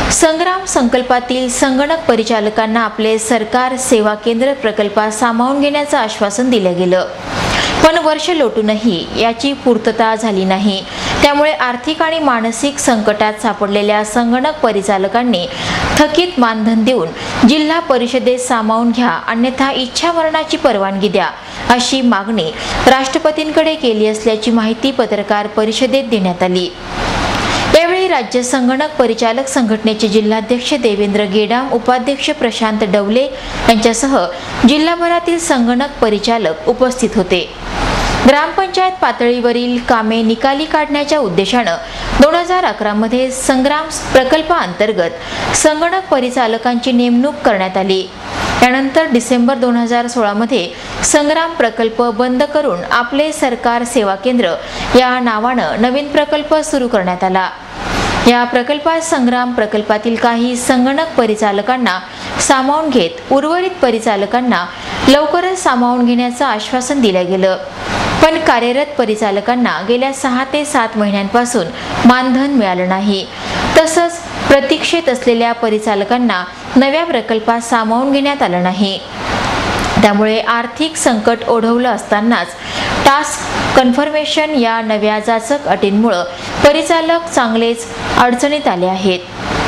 संग्राम संकल्पातील संगणक परिचालकांना आपले सरकार सेवा केंद्र प्रकल्पात सामावून घेण्याचं आश्वासन दिलं गेलं, पण वर्ष लोटूनही याची पूर्तता झाली नाही। त्यामुळे आर्थिक आणि मानसिक संकटात सापडलेल्या संगणक परिचालकांनी थकीत मानधन देऊन जिल्हा परिषदेत सामावून घ्या, अन्यथा इच्छामरणाची परवानगी द्या, अशी मागणी राष्ट्रपतींकडे केली असल्याची माहिती पत्रकार परिषदेत देण्यात आली। यावेळी राज्य संगणक परिचालक संघटनेचे जिल्हाध्यक्ष देवेंद्र गेडाम, उपाध्यक्ष प्रशांत डवले यांच्यासह जिल्हाभरातील संगणक परिचालक उपस्थित होते। ग्रामपंचायत पातळीवरील कामे निकाली काढण्याच्या उद्देशाने 2011 मध्ये संग्राम प्रकल्पाअंतर्गत संगणक परिचालकांची नेमणूक करण्यात आली। त्यानंतर डिसेंबर 2016 मध्ये संग्राम प्रकल्प बंद करून आपले सरकार सेवा केंद्र या नावाने नवीन प्रकल्प सुरू करण्यात आला। या प्रकल्पात संग्राम प्रकल्पातील काही संगणक परिचालकांना सामावून घेत उर्वरित परिचालकांना लवकरच सामावून घेण्याचं आश्वासन दिलं गेलं, पण कार्यरत परिचालकांना गेल्या 6 ते 7 महिन्यांपासून मानधन मिळालं नाही। तसंच प्रतीक्षेत असलेल्या परिचालकांना नव्या प्रकल्पात सामावून घेण्यात आलं नाही। त्यामुळे आर्थिक संकट ओढवलं असतानाच टास्क कन्फर्मेशन या नव्या जाचक अटींमुळे परिचालक चांगलेच अडचणीत आले आहेत।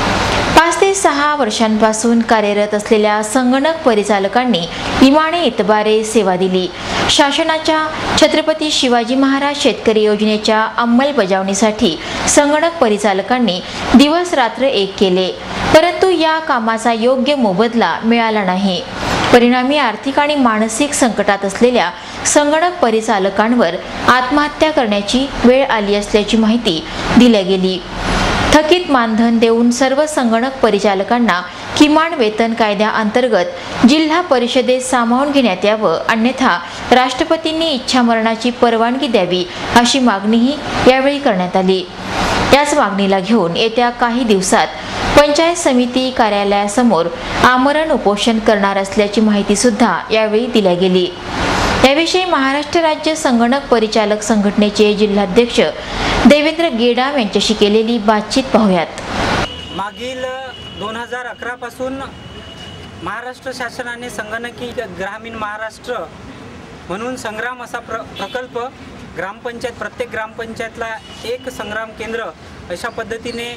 5 ते 6 वर्षांपासून कार्यरत असलेल्या संगणक परिचालकांनी इमाने इतबारे सेवा दिली। शासनाच्या छत्रपती शिवाजी महाराज शेतकरी योजनेच्या अंमलबजावणीसाठी संगणक परिचालकांनी दिवस रात्र एक केले, परंतु या कामाचा योग्य मोबदला मिळाला नाही। परिणामी आर्थिक आणि मानसिक संकटात असलेल्या संगणक परिचालकांवर आत्महत्या करण्याची वेळ आली असल्याची माहिती दिली गेली। थकीत मानधन देऊन सर्व संगणक परिचालकांना किमान वेतन कायद्याअंतर्गत जिल्हा परिषदेत सामावून घेण्यात यावं, अन्यथा राष्ट्रपतींनी इच्छामरणाची परवानगी द्यावी, अशी मागणीही यावेळी करण्यात आली। याच मागणीला घेऊन येत्या काही दिवसात पंचायत समिती कार्यालयासमोर आमरण उपोषण करणार असल्याची माहिती सुद्धा यावेळी दिली गेली। याविषयी महाराष्ट्र राज्य संगणक परिचालक संघटनेचे जिल्हाध्यक्ष देवेंद्र गेडाम यांच्याशी केलेली बातचीत पाहूयात। मागील 2011 पासून महाराष्ट्र शासनाने संगणकी ग्रामीण महाराष्ट्र म्हणून संग्राम असा प्रकल्प ग्रामपंचायत प्रत्येक ग्रामपंचायतला एक संग्राम केंद्र अशा पद्धतीने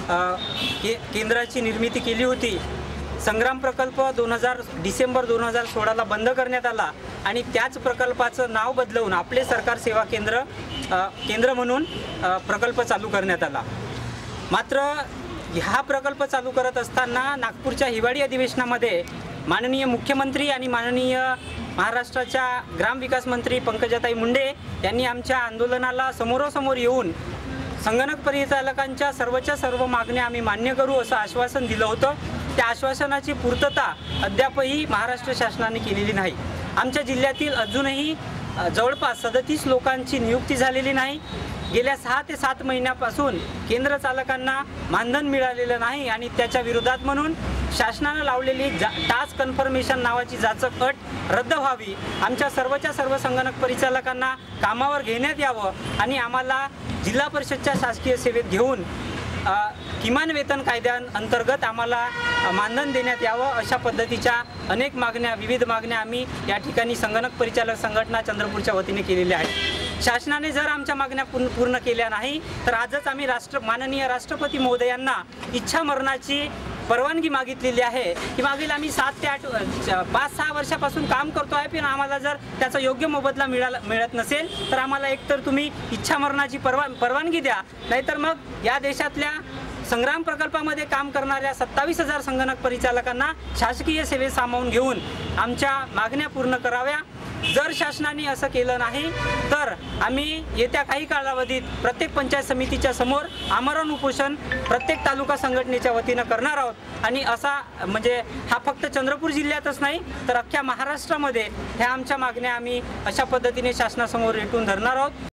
केंद्राची निर्मिती केली होती। संग्राम प्रकल्प डिसेंबर 2016 ला बंद करण्यात आला आणि त्याच प्रकल्पाचं नाव बदलवून आपले सरकार सेवा केंद्र म्हणून प्रकल्प चालू करण्यात आला। मात्र हा प्रकल्प चालू करत असताना नागपूरच्या हिवाळी अधिवेशनामध्ये माननीय मुख्यमंत्री आणि माननीय महाराष्ट्राच्या ग्रामविकास मंत्री पंकजाताई मुंडे यांनी आमच्या आंदोलनाला समोरासमोर येऊन संगणक परिचालकांच्या सर्वच्या सर्व मागण्या आम्ही मान्य करू असं आश्वासन दिलं होतं। त्या आश्वासनाची पूर्तता अद्यापही महाराष्ट्र शासनाने केलेली नाही। आमच्या जिल्ह्यातील अजूनही जवळपास 37 लोकांची नियुक्ती झालेली नाही। गेल्या 6 ते 7 महिन्यापासून केंद्र चालकांना मानधन मिळालेलं नाही आणि त्याच्या विरोधात म्हणून शासनाने लावलेली टास्क कन्फर्मेशन नावाची जाचक अट रद्द व्हावी, आमच्या सर्वच्या सर्व संगणक परिचालकांना कामावर घेण्यात यावं आणि आम्हाला जिल्हा परिषदच्या शासकीय सेवेत घेऊन किमान वेतन कायद्याअंतर्गत आम्हाला मानधन देण्यात यावं, अशा पद्धतीच्या अनेक मागण्या विविध मागण्या आम्ही या ठिकाणी संगणक परिचालक संघटना चंद्रपूरच्या वतीने केलेल्या आहेत। शासनाने जर आमच्या मागण्या पूर्ण केल्या नाही तर आजच आम्ही माननीय राष्ट्रपती महोदयांना इच्छामरणाची परवानगी मागितलेली आहे की मागील आम्ही 7 ते 5-6 वर्षापासून काम करतो आहे, पण आम्हाला जर त्याचा योग्य मोबदला मिळत नसेल तर आम्हाला एकतर तुम्ही इच्छामरणाची परवानगी द्या, नाहीतर मग या देशातल्या संग्राम प्रकल्पामध्ये काम करणाऱ्या 27,000 संगणक परिचालकांना शासकीय सेवेत सामावून घेऊन आमच्या मागण्या पूर्ण कराव्या। जर शासनाने असं केलं नाही तर आम्ही येत्या काही कालावधीत प्रत्येक पंचायत समितीच्या समोर आमरण उपोषण प्रत्येक तालुका संघटनेच्या वतीने करणार आहोत आणि असा म्हणजे हा फक्त चंद्रपूर जिल्ह्यातच नाही तर अख्ख्या महाराष्ट्रामध्ये ह्या आमच्या मागण्या आम्ही अशा पद्धतीने शासनासमोर रेटून धरणार आहोत।